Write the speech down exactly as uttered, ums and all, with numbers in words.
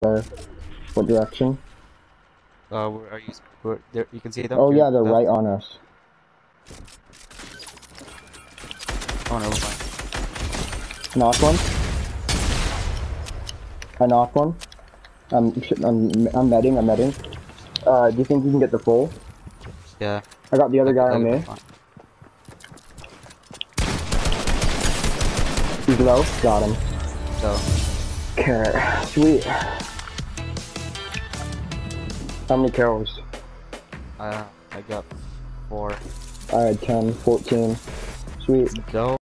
Or what direction? Uh, where are you? Where, there, you can see them? Oh You're yeah, they're left. right on us. Oh, never mind. Knock one. I knocked one. I'm, I'm, I'm medding, I'm medding. Uh, do you think you can get the full? Yeah. I got the other I guy on think me. that'll be fine. He's low. Got him. So. Okay. Sweet. How many kills? Uh, I got four. I had ten, fourteen. Sweet. Go.